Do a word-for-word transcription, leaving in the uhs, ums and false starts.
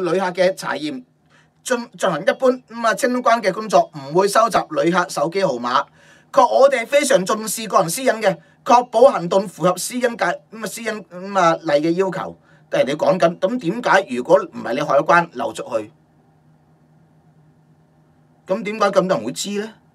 旅客嘅查驗，進進行一般咁啊清關嘅工作，唔會收集旅客手機號碼。確我哋係非常重視個人私隱嘅，確保行動符合私隱界咁啊私隱咁啊例嘅要求。但係你講緊，咁點解如果唔係你海關漏出去，咁點解咁多人會知咧？